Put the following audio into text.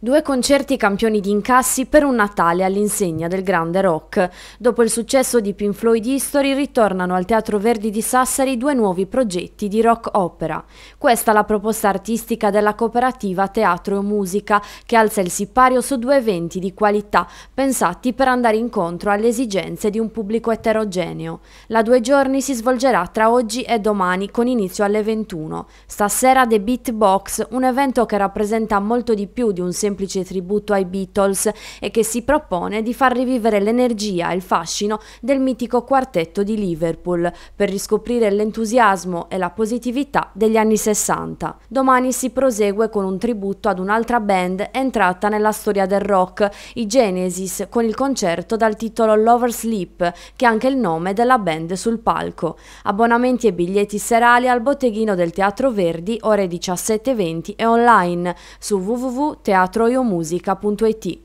Due concerti campioni di incassi per un Natale all'insegna del grande rock. Dopo il successo di Pink Floyd History ritornano al Teatro Verdi di Sassari due nuovi progetti di rock opera. Questa è la proposta artistica della cooperativa Teatro e Musica, che alza il sipario su due eventi di qualità pensati per andare incontro alle esigenze di un pubblico eterogeneo. La 2 giorni si svolgerà tra oggi e domani con inizio alle 21. Stasera The Beatbox, un evento che rappresenta molto di più di un semplice tributo ai Beatles e che si propone di far rivivere l'energia e il fascino del mitico quartetto di Liverpool per riscoprire l'entusiasmo e la positività degli anni 60. Domani si prosegue con un tributo ad un'altra band entrata nella storia del rock, i Genesis, con il concerto dal titolo Lover Sleep, che è anche il nome della band sul palco. Abbonamenti e biglietti serali al botteghino del Teatro Verdi ore 17:20 e online su www.teatroiomusica.it.